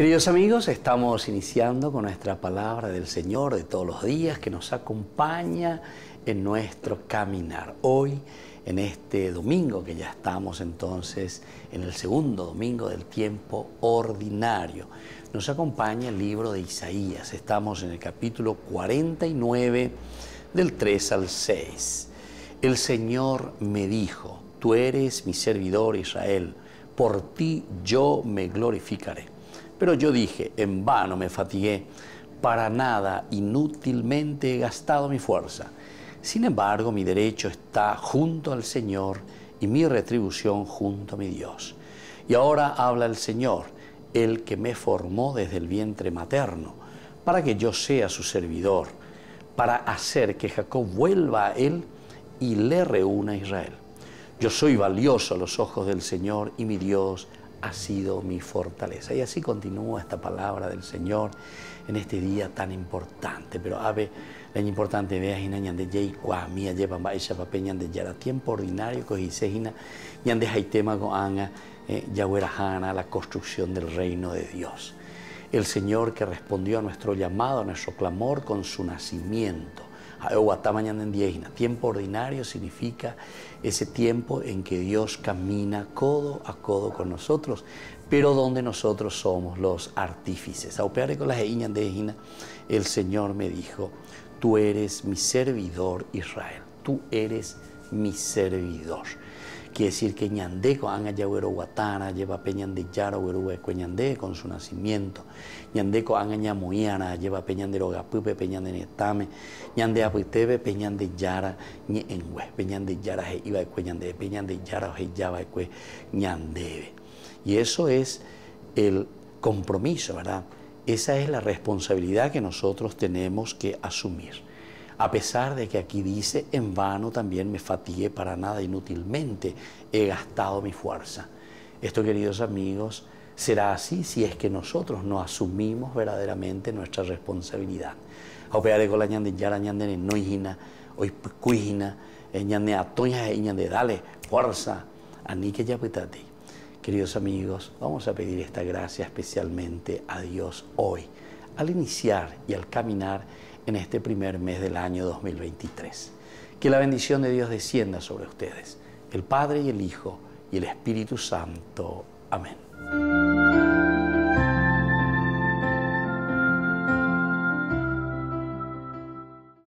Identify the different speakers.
Speaker 1: Queridos amigos, estamos iniciando con nuestra palabra del Señor de todos los días que nos acompaña en nuestro caminar. Hoy, en este domingo, que ya estamos entonces en el segundo domingo del tiempo ordinario, nos acompaña el libro de Isaías. Estamos en el capítulo 49, del 3 al 6. El Señor me dijo: tú eres mi servidor Israel, por ti yo me glorificaré. Pero yo dije: en vano me fatigué, para nada, inútilmente he gastado mi fuerza. Sin embargo, mi derecho está junto al Señor y mi retribución junto a mi Dios. Y ahora habla el Señor, el que me formó desde el vientre materno, para que yo sea su servidor, para hacer que Jacob vuelva a él y le reúna a Israel. Yo soy valioso a los ojos del Señor y mi Dios ha sido mi fortaleza. Y así continúa esta palabra del Señor en este día tan importante. Pero la importante vea hina ñande yei kwamia lleva baisha papeña de yara tiempo ordinario que dice hina ñande haitema goanga yahuerajana, la construcción del reino de Dios. El Señor que respondió a nuestro llamado, a nuestro clamor con su nacimiento. Tiempo ordinario significa ese tiempo en que Dios camina codo a codo con nosotros, pero donde nosotros somos los artífices. El Señor me dijo: tú eres mi servidor Israel, tú eres mi servidor. Quiere decir que ñandeko anga yawero guatana lleva peñan de yaro werue cueñande con su nacimiento. Ñandeko anga ñamoiana lleva peñan de rogapupe peñan de netame. Ñande apuitebe peñan de yara ñe engue peñan de yara he iba cueñande peñan de yara he yaba cue ñandebe. Y eso es el compromiso, ¿verdad? Esa es la responsabilidad que nosotros tenemos que asumir. A pesar de que aquí dice: en vano también me fatigué, para nada, inútilmente he gastado mi fuerza. Esto, queridos amigos, será así si es que nosotros no asumimos verdaderamente nuestra responsabilidad. Dale fuerza, queridos amigos, vamos a pedir esta gracia especialmente a Dios hoy, al iniciar y al caminar en este primer mes del año 2023. Que la bendición de Dios descienda sobre ustedes, el Padre y el Hijo y el Espíritu Santo. Amén.